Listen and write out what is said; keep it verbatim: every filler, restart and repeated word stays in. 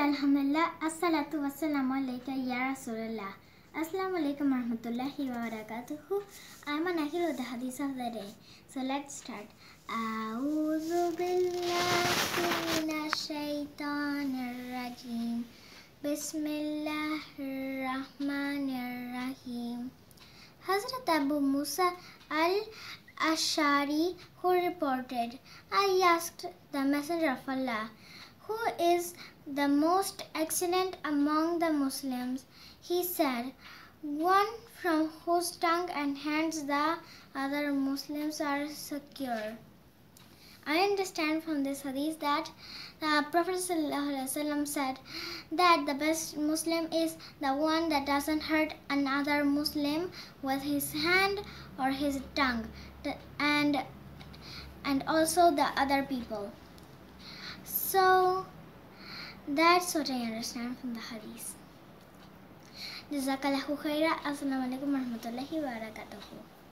Alhamdulillah, Assalatu wassalamu alayka ya Rasulullah. Assalamu alaikum warahmatullahi wabarakatuh. I'm Anahil with the Hadith of the day. So let's start. A'udhu billahi minash shaitanir rajim. Bismillahir rahmanir rahim. Hazrat Abu Musa al-Ashari, who reported, I asked the Messenger of Allah, who is the most excellent among the Muslims? He said, one from whose tongue and hands the other Muslims are secure. I understand from this hadith that the Prophet ﷺ said that the best Muslim is the one that doesn't hurt another Muslim with his hand or his tongue, and and also the other people. So that's what I understand from the hadith. Jazakallahu khaira. Assalamu alaikum warahmatullahi wabarakatuh.